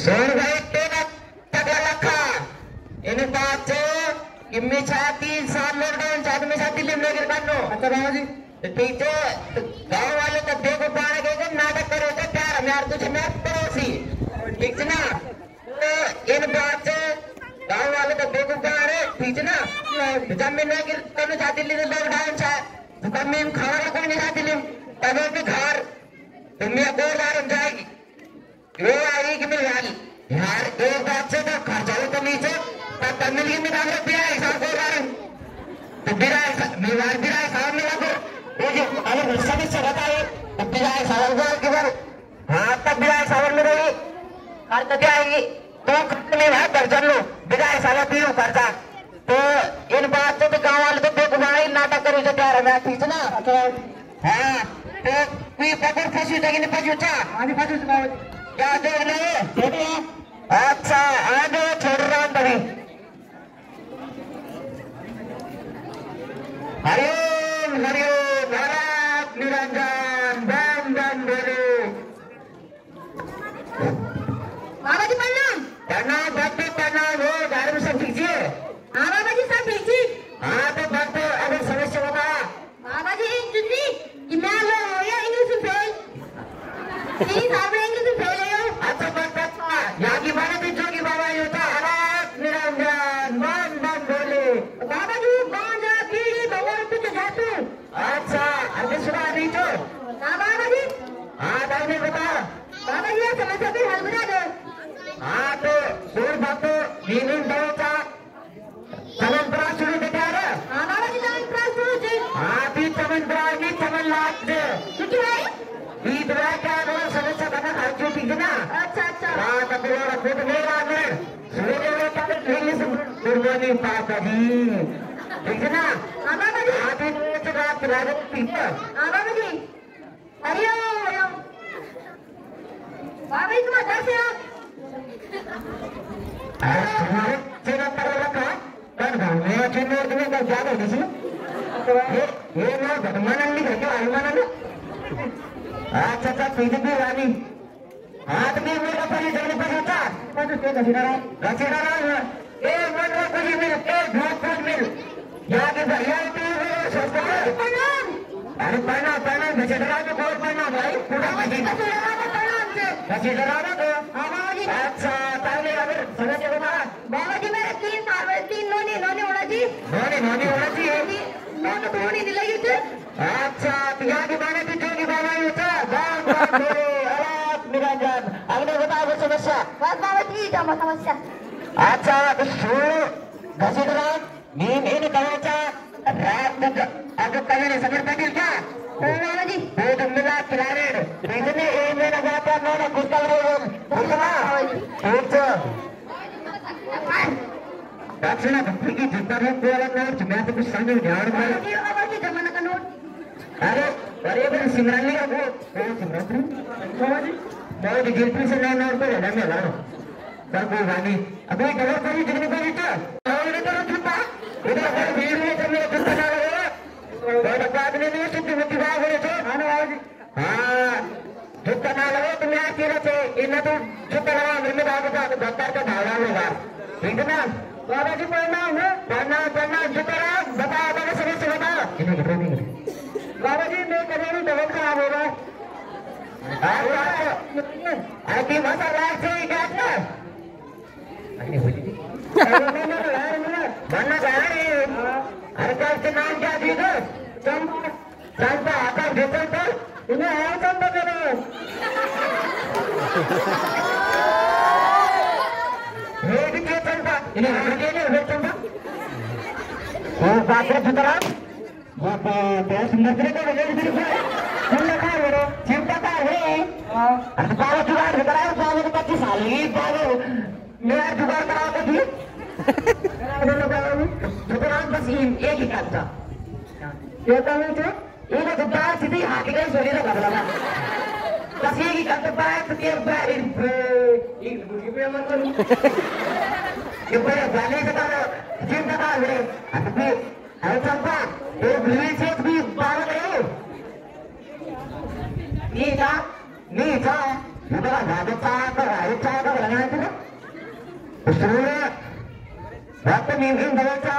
सोन भाई तेरा तगड़ा रखा इन बात से कि मैं चाहती साल लॉकडाउन चाहती मैं चाहती लिम लेकर करनो अच्छा बाबा जी ठीक है गांव वाले तो देखो पाने के नाटक करो तो प्यार हम यार तुझे मैं पड़ोसी ठीक है ना तो इन बात से गांव वाले तो देखो पाने ठीक है ना जब मैं लेकर करना चाहती लिम लॉकडाउन चाह तो तब मैं खाना रखने नहीं चाहती लिम तब भी घर तो मैं बोल रहा हूँ जाएगी वो आई कि मेरी यार एक बात से तो खर्चा हो तो नीचे तब मिल गई मैं बिरा हिसाब बोल रहा हूँ तो बिरा हिसाब मिला को वो जो अगर हिस्सा भी चढ़ता है तो बिरा हिसाब के बाद हाँ तब बिरा हिसाब में रही खर्च क्या आएगी तो खर्च में है दर्जन लो बिरा हिसाब पीओ खर्चा तो इन बात से तो गाँव वाले तो बेगुनाही नाटक करो जो प्यार है ठीक है ना हाँ तो कोई पकड़ फंसी जाएगी नहीं फंसी उठा हाँ फंसी क्या देख रहे अच्छा आगे छोड़ रहा हूँ तभी हरिओम हरिओम भारत निरंजन बम बम बोले बाबा जी प्रणाम भक्ति प्रणाम हो घर में सब ठीक है हाँ बाबा जी सब ठीक ठीक हाँ तो भक्त अगर समस्या बता बाबा जी जुन्नी कि मैं लो या इंग्लिश फेल नहीं साहब इंग्लिश फेल है अच्छा भक्त यहाँ की बात भी जो की बाबा ये होता भारत निरंजन बम बम बोले बाबा जी बांझा पीढ़ी भगवान कुछ जातू अच्छा अभी सुना नहीं तो हाँ बाबा जी हाँ दादी बता बाबा जी समस्या भी हल बना दो हाँ तो सूर भक्त नींद दौड़ता चमन शुरू देखा रहा हाँ बाबा जी चमन प्रास शुरू थे हाँ भी चमन नहीं चमन लाख दे छुट्टी है ईद क्या बोला समस्या करना हर जो ठीक है ना अच्छा अच्छा हाँ तब बोला खुद मेरा में सवेरे में क्या इंग्लिश कुर्बानी पाता जी ठीक है ना हाँ बाबा जी हाँ दिन में तो रात रात ठीक है हाँ बाबा जी हरिओम हरिओम बाबा जी तुम्हारा दर्द है तुम्हारे चेहरा पर रखा कौन गाँव में चुनने तुम्हें क्या ज्यादा होती थी ये ना घटमानन नहीं घटे अनुमानन अच्छा अच्छा पीछे भी रानी हाथ में मेरा परी जगने पर होता कौन तो घसीटा रहा ए मन रो कोई मिल ए ढोक खोज मिल यहाँ के भैया तो सोचता है अरे पढ़ना घसीटा रहा तो कौन पढ़ना भाई पूरा घसीटा रहा तो अच्छा पहले अगर समझ के बता बाबा जी मेरे 3 साल में 3 नोनी होना जी नोनी होना चाहिए नोनी तो होनी नहीं लगी थी अच्छा यहाँ की बाने भी जो की बाबा ही होता बाप निरंजन अगले बताओ समस्या बस बाबा जी क्या समस्या अच्छा तो सुन घसीट रहा नींद इन कवचा रात अगर कहीं नहीं समझ पाती क्या बाबा जी वो तो मिला खिलाड़ी इतने एक महीना जाता मैंने गुस्सा लोग गुस्सा अच्छा दक्षिणा भक्ति की जितना भी कोई नोट मैं तो कुछ समझ ध्यान में बाबा जी जमाना का नोट अरे मेरे सिमरन नहीं है वो सिमरन बाबा जी बहुत गिरती से नए नोट पे रहना मैं लाओ सर कोई वाली अभी डबल करी जितनी कोई तो और तो छुपा इधर पर भीड़ में जब मेरे छुपा ना लगे तो बाद में नहीं छुट्टी होती बात हो रही है ना बाबा जी हां छुट्टा ना लगे तो मैं अकेले थे इन तो छुट्टा लगा मेरे में बाबू का डॉक्टर का भावना होगा ठीक है ना बाबा जी पढ़ना छुट्टा रहा बताओ बता समस्या बताओ बाबा जी मैं कभी दवा खराब हो रहा अरे मसा रात से ही क्या बनना चाह रहे अरे क्या नाम क्या थी तो चंपा आकर भेजो तो इन्हें है चंपा करो रेड के चंपा इन्हें हर के लिए चंपा वो बातें सुतरा वो तो सुंदर को चिंता का है अरे बाबा जुगाड़ कराओ बाबा को 25 साल की बाबा मैं जुगाड़ कराता थी जुगाड़ बस एक ही काम था क्या काम है तो एक तो बात सीधी हाथी का सोने का लगा लगा बस एक ही काम तो बात के बारे एक बुद्धि पे मत करो ये बड़े जाने से का चिंता का है अरे चंपा एक ब्लू चेक भी बाबा करो नीचा नीचा 你把哪个扎过来，扎过来，这个 Usulnya, waktu mungkin baca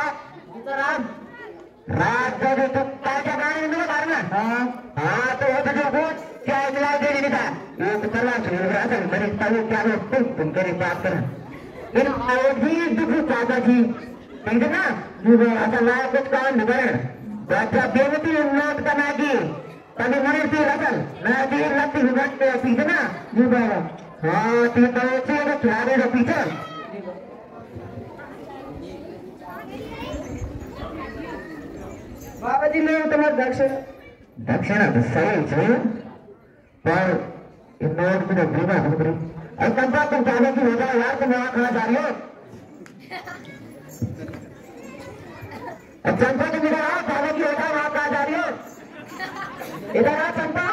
रात जब तो ताजा गाने में करना हाँ तो वो तो जो वो क्या मिला दे नहीं था ये तो करना चाहिए रात में मेरे ताऊ क्या लो तुम करे बात करना इन आयोजी दुख चाचा जी ठीक है ना मुझे ऐसा लाया कुछ काम नहीं करे बात बेवती नोट करना की तभी मरे थी रसल मैं भी लगती हूँ बात पे ठीक है ना जी बाबा हाँ तीन तो अच्छे हैं क्या दे रहे पीछे बाबा जी मैं तुम्हारा दक्षिणा तो सही है पर इन नोट में भीमा हो गई अब कंपा तुम जाने की हो जाए यार तुम वहां खाना जा रही हो अब चंपा तुम इधर आओ जाने की हो जाए वहां कहा जा रही हो इधर आओ चंपा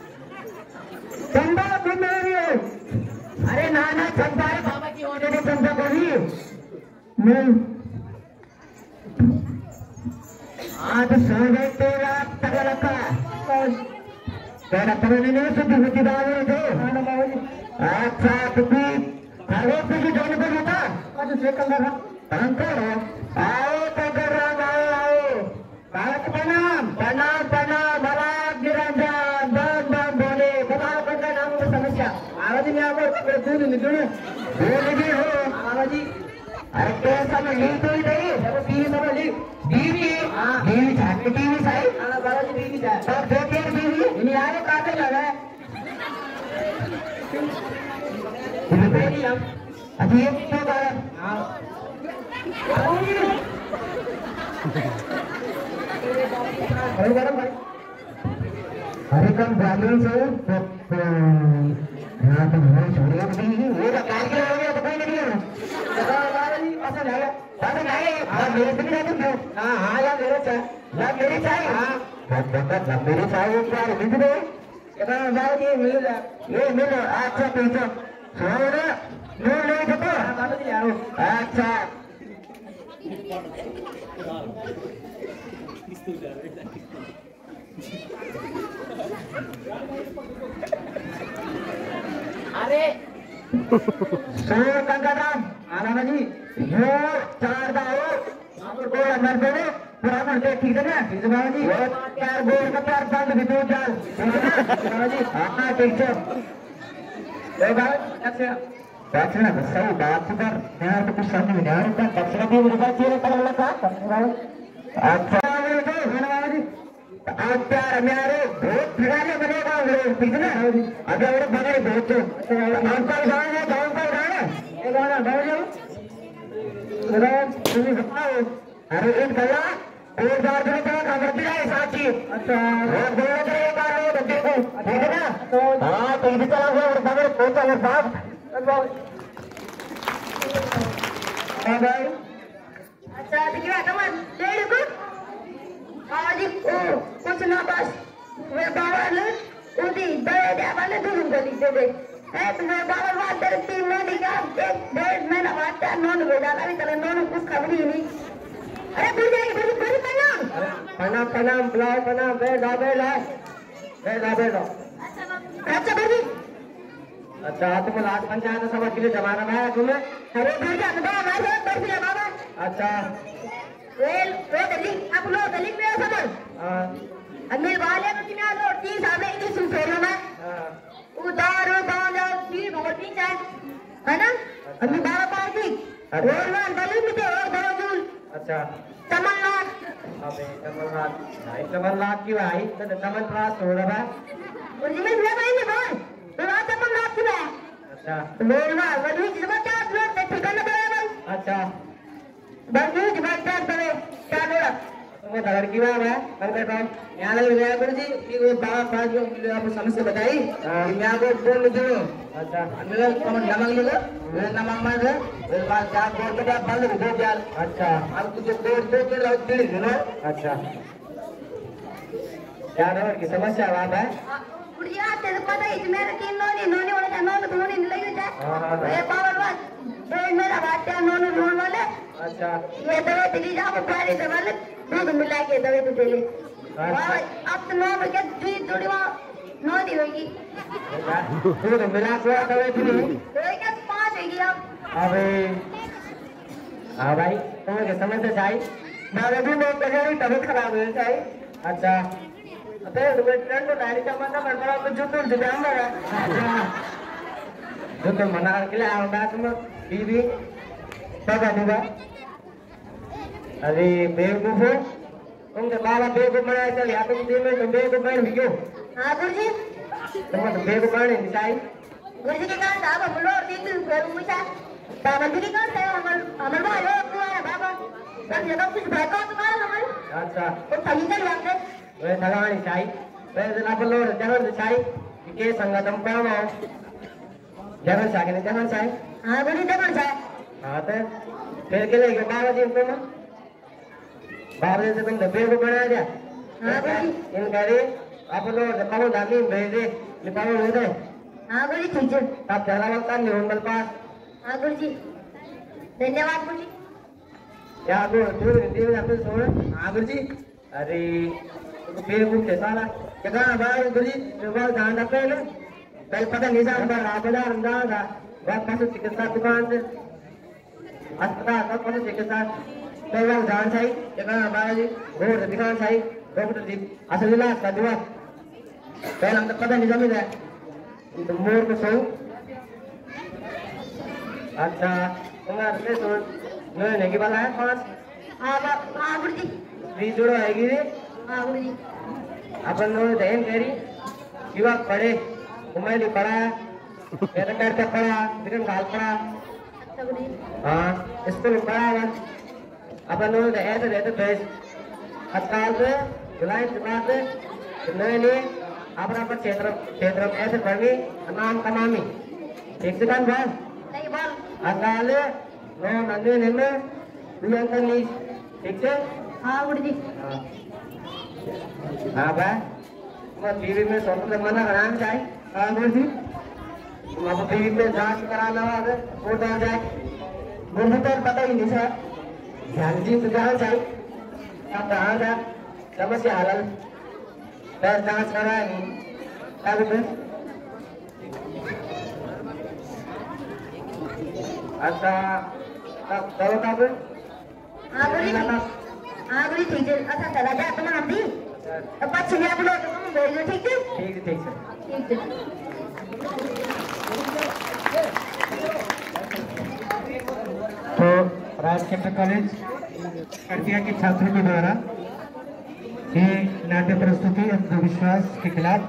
चंपा तुम मेरी हो अरे ना ना चंपा है बाबा की होने दे चंपा को भी नहीं आज सोने तेरा तगड़ा रखा तेरा तगड़ी नहीं सुधी होती बाबू थे अच्छा तुम्ही हरे तुझी जाने को होता आज चेक कर रहा अंकल आओ तगर आओ आओ भारत प्रणाम प्रणाम प्रणाम मला गिरंजन बम बम बोले बताओ कंगा नाम की समस्या आवाज में आपको दूध निकले बोल भी हो आवाज अरे कैसा में ली तो ही नहीं जब बीवी समझ ली बीवी हां बीवी झाके बीवी सही हां बाबा जी बीवी जा सब देखे बीवी इन्हीं आए काटे लगा है बेटी हम अभी एक तो बार हां अरे गरम भाई अरे कम ब्राह्मण से यहां तो मैं छोड़िया भी वो का काल के हो गया तो कोई नहीं है पसंद है पसंद है हां मेरे से नहीं तुम हां हां यार मेरे चाय यार मेरी चाय हां बहुत मेरी चाय एक बार मिल दे इतना बार ये मिल जा ये मिल अच्छा पीछे सुनो ना नो ले तो हां बाबा जी आओ अच्छा अरे सोर कंगाराम आना जी यो चार दाओ आपको को अंदर दे पुराना से ठीक है ना ठीक है बाबा जी वो चार गोल का चार बंद भी दो चाल ठीक है ना बाबा जी हां ठीक है ए बाबा अच्छा दक्षिणा तो सही बात पर यार तो कुछ समझ में नहीं आ रहा दक्षिणा भी मेरे पास ये कर लगा अच्छा बाबा जी आज प्यार मेरे बहुत फिराने बनेगा ठीक है ना अभी और बने बहुत अंकल गाँव है गाँव का गाँव है ये गाना गाँव जाओ मेरा तुम्हें बताओ अरे एक गला एक बार जो का खबर है साथी अच्छा और बोलो तो एक बार वो तो देखो ठीक है ना तो हां तो इधर चला गया और बगल पहुंचा है साहब हां भाई अच्छा देखिए कमान डेढ़ को आज ओ कुछ ना बस वे बाबा ने उदी दे दे वाले दूर गली दे दे एक मैं बाबा बात तेरे 3 महीने का एक डेढ़ महीना बाद नॉन भेजा ना चले नॉन कुछ खबर ही नहीं अरे दूर जाएगी दूर दूर प्रणाम प्रणाम प्रणाम बुलाओ प्रणाम बैठो अच्छा भाई अच्छा तुम लाट पंचायत सभा के लिए जमाना में आया तुम्हें अरे दूर जा हमारे बैठ जा बाबा अच्छा वेल वे दली आप लोग दली में समझ हां अमीर वाले में कितना लो 30 साल में इस फेरो में हां उधार बांध की भर्ती चाहे है ना अभी 12 पार्टी और ना दली में और दरोजुल अच्छा तमन्नाथ अबे तमन्नाथ भाई तमन्नाथ की भाई तो तमन्नाथ हो रहा है और जिम्मे ले भाई ने भाई तो रात तमन्नाथ की है अच्छा लोग ना वही जबरदस्त लोग ठिकाना बराबर अच्छा बंदूक बैठकर बड़े क्या बोला तुम्हें धड़ की बात है कर देता हूं यहां लग गया गुरु जी कि वो बाबा पास जो आपको समस्या बताई कि मैं आपको बोल दूं अच्छा मेरा कमन नमक ले लो मेरा नमक मत है मेरे पास क्या बोल के आप बंद दो यार अच्छा अब तुझे दो के लो दिल लो अच्छा क्या है की समस्या बात है बुढ़िया तेरे पता है मेरे 3 नोनी वाला नोनी धोनी लगी जाए ये बाबा बात दो मेरा बात है नोनी वाले अच्छा ये दवा दिली जा बुखारी दवा ले दूध मिला के दवा तो दे ले वाह अब तो 9 बजे दूध थोड़ी वहां 9 दी होगी दूध मिला के दवा दी तो क्या 5 होगी अब अबे हाँ भाई तुम्हें समझ से चाहिए बाबा भी मैं कहीं तबीयत खराब है चाहिए अच्छा अबे तुम्हें ट्रेंड तो डायरी का मना कर पड़ा तो जो तुम दिव्यांग है अच्छा जो तुम मना के लिए आओगे तुम बीवी सब आएगा अरे बेवकूफ हो तुमके बाबा बेवकूफ बनाए चल या तुम दिन में तुम बेवकूफ बन भी क्यों हाँ गुरुजी तुम तो बेवकूफ बने नहीं चाहिए गुरुजी के कारण साहब हम लोग देख रहे हैं मुझे बाबा जी के कारण है हमर भाई लोग हुआ है बाबा सब जगह कुछ भड़का तो कारण हमारे अच्छा तो सही कर लाते वे थगानी चाहिए वे जना पर लोग जगह चाहिए के संगत हम काम आओ जगह चाहिए नहीं जगह चाहिए हाँ गुरुजी जगह चाहिए हाँ तो फिर के लिए बाबा जी तुम बाबा जी से तुम डब्बे को बना दिया हाँ गुरुजी इन करे आप लोग जब दादी भेज दे लिपाओ हो गए हाँ गुरुजी ठीक है आप चला वाला नहीं हो मल पास हाँ गुरुजी धन्यवाद गुरुजी या तो तू हिंदी में जाते सुन हाँ गुरुजी अरे तो फिर वो कैसा ना क्या भाई गुरुजी वो जान रखते हैं ना पहले पता नहीं था अंदर आप बाजार अंदर था बहुत पास चिकित्सा दुकान से अस्पताल का पास चिकित्सा पहले वो जान चाहिए क्या भाई घोड़ दिखान चाहिए डॉक्टर जी असल इलाज का दुआ पहले हम तो पता नहीं जमी है तो मोर को सो अच्छा तुम्हारे से सुन नहीं नहीं वाला है पांच हाँ गुरुजी फ्री जोड़ो आएगी रे हाँ गुरुजी अपन लोग ध्यान करी युवा पढ़े उमेली पढ़ा कहते करते पढ़ा फिर गाल पढ़ा अच्छा गुरुजी हाँ स्कूल पढ़ा हुआ अपन लोग ऐसे रहते भेज अस्पताल से जुलाई जुलाई से नए नए अपना पर क्षेत्र ऐसे पढ़ी नाम कमामी एक सेकंड बाद नहीं बोल अस्पताल नो नंदी निम्न दुनिया नी ठीक है हाँ गुरुजी हाँ भाई मैं टीवी में सोच मना कराना चाहिए हाँ गुरुजी तुम अब टीवी में जांच कराना है वो तो जाए मुझे तो पता ही नहीं सर ध्यान जी तो जाना चाहिए आप कहाँ जा समस्या हल फिर जांच कराया नहीं अब फिर अच्छा तब चलो तब हाँ गुरुजी हाँ गुरुजी ठीक है अच्छा चला जा तुम हम भी अब पाँच छह आप लोग तुम बोल दो ठीक है ठीक सर ठीक है तो राजकेंद्र कॉलेज कटिया के छात्रों के द्वारा ये नाट्य प्रस्तुति अंधविश्वास के खिलाफ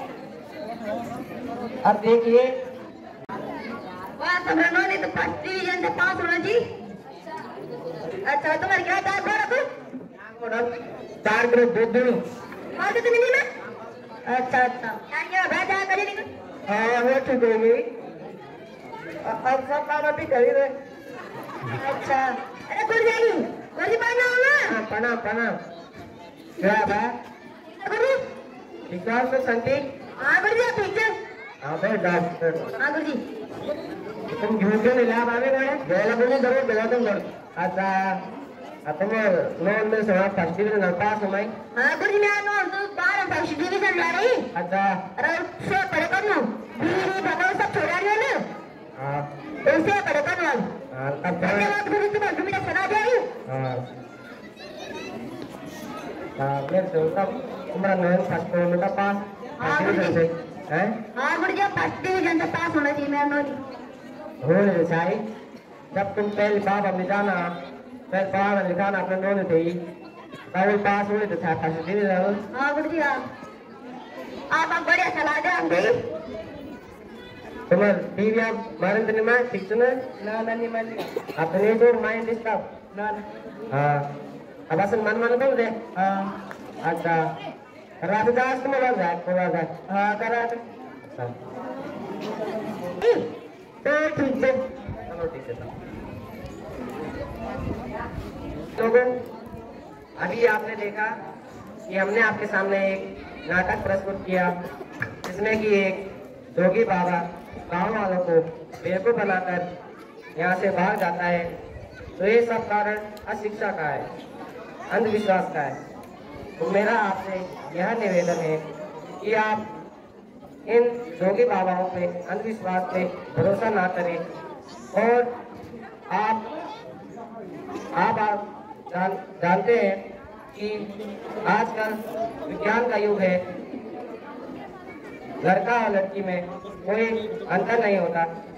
अब देखिए वाह तुम्हारा नहीं तो फर्स्ट डिवीजन से पास होना जी अच्छा तुम्हारी क्या टाइप हो रहा तू 4 किलो दूध दूँ और कितने मिली में अच्छा अच्छा क्या भेजा करी नहीं हाँ वो ठीक होगी अब सब काम अभी कर ही रहे अच्छा अरे गुरुजी पढ़ना हो ना हाँ प्रणाम क्या भाई गुरुजी विकास से संती हाँ गुरुजी आप ठीक है हाँ भाई डॉक्टर हाँ गुरुजी तुम झूठ क्यों नहीं लाभ आवे बड़े बेला बोले जरूर बेला तुम कर अच्छा तुम नॉन में समाज फर्स्ट डिवीजन पास हो मैं हाँ गुरुजी मैं नॉन तो 12 फर्स्ट डिवीजन ला रही अच्छा अरे से पढ़े कर लो बीवी भगवान सब छोड़ा रही है ना हाँ उससे पढ़े कर लो हाँ तब धन्यवाद गुरुजी तुम्हें मेरा सुना दे रही हाँ हाँ मेरे से तब तुम्हारा नॉन फर्स्ट में पास हाँ गुरुजी से हैं हाँ गुरुजी फर्स्ट डिवीजन से पास होना चाहिए मेरा नॉन होने चाहिए जब तुम पहले बाप अपने जाना पहले पढ़ाना लिखाना अपने दोनों थे ही तब पास हुए तो था फर्स्ट डिवीजन हाँ गुरुजी आप बढ़िया सलाह दे हम गई तुम्हारे टीवी आप मारन नहीं मार ठीक सुने ना नहीं मान अपने जो माइंड डिस्टर्ब ना हाँ अब असल मन तो दे हाँ अच्छा रात दास तुम लोग जाए पूरा जाए हाँ करा अच्छा तो ठीक है चलो ठीक है लोगों अभी आपने देखा कि हमने आपके सामने एक नाटक प्रस्तुत किया जिसमें कि एक जोगी बाबा गांव वालों को बेवकूफ बनाकर यहाँ से भाग जाता है तो ये सब कारण अशिक्षा का है अंधविश्वास का है तो मेरा आपसे यह निवेदन है कि आप इन जोगी बाबाओं पे अंधविश्वास पे भरोसा ना करें और आप आप जानते हैं कि आजकल विज्ञान का युग है, लड़का और लड़की में कोई अंतर नहीं होता।